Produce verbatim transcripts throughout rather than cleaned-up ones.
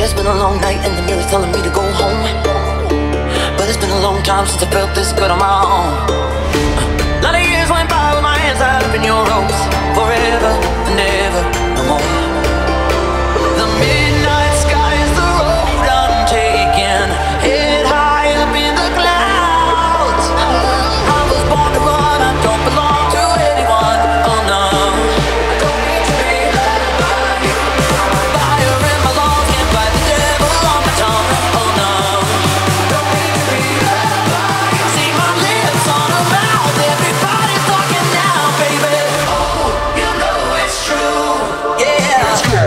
it's been a long night and the mirror's telling me to go home. But it's been a long time since I felt this good on my own. A lot of years went by with my hands tied up in your ropes. Forever and ever, no more. The midnight sky is the road I'm taking. Head high up in the clouds. I was born to run, I don't belong to anyone. Oh no, I don't need to be loved by you. Fire in my lungs, can't fight the devil on my tongue. Oh no, I don't need to be loved by you. See my lips on a mouth, everybody's talking now, baby. Oh, you know it's true, yeah. Let's go.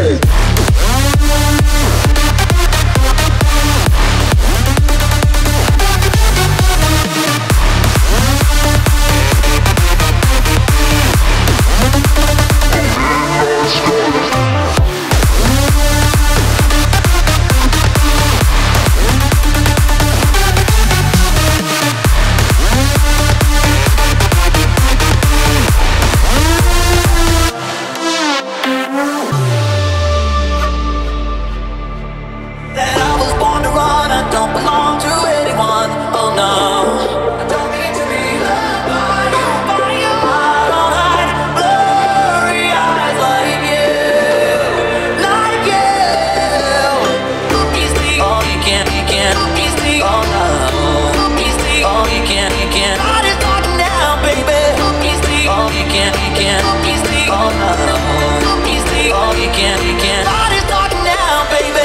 That I was born to run, I don't belong to anyone. Oh no, I don't need to be loved by you. I don't hide blurry eyes like you, like you. Cookies me, oh you can't, you can't. Cookies me, oh no. Cookies me, oh you can't, you can't. Body's talking now, baby. Cookies me, oh you can't, you can't. Cookies me, oh no. Cookies me, oh you can't, you can't. Body's talking now, baby.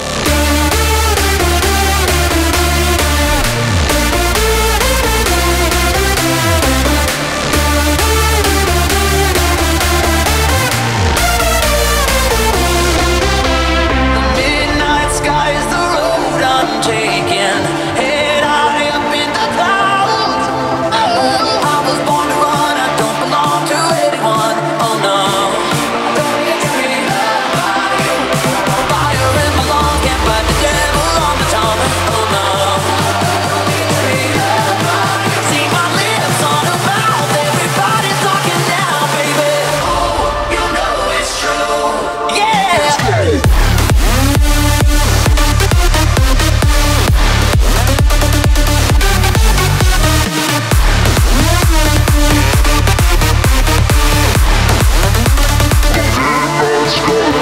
Midnight sky is the road I'm taking. Head high up in the clouds. I was born to run, I don't belong to anyone. Oh no, I don't need to be loved by you. Fire in my lungs, can't fight the devil on my tongue. Oh no, I don't need to be loved by you. See my lips on a mouth, everybody's talking now, baby. Oh, you know it's true, yeah. Let's go.